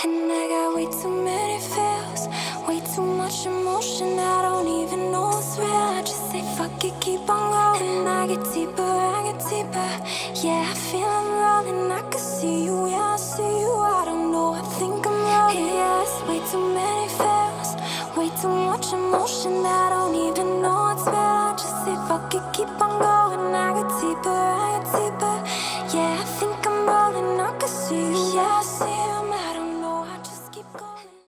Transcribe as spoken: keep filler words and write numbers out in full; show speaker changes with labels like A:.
A: And I got way too many feels, way too much emotion, I don't even know what's real. I just say fuck it, keep on going. And I get deeper, I get deeper. Yeah, I feel I'm rolling, I can see you, yeah, I see you. I don't know, I think I'm rolling. Yeah, it's way too many feels, way too much emotion, I don't even know what's real. I just say fuck it, keep on going. I get deeper, I get deeper.